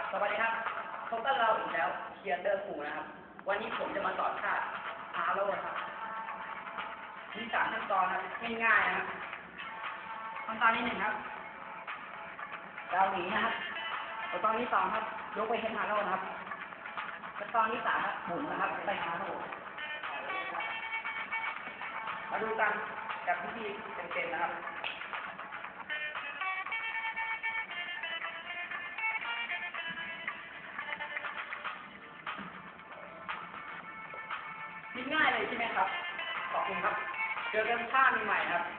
สวัสดีครับพบกับเราอีกแล้วเชียร์เดอร์ฟูนะครับวันนี้ผมจะมาสอนท่าฮาโลครับมี3ขั้นตอนครับง่ายๆนะครับขั้นตอนที่1ครับเราหนีนะครับขั้นตอนที่2ครับยกไปเฮดฮาโลนะครับขั้นตอนที่3ครับหมุนนะครับไปฮาโลมาดูกันกับวิธีเต็มๆนะครับง่ายเลยใช่ไหมครับขอบคุณครับเจอกันท่าใหม่ๆครับ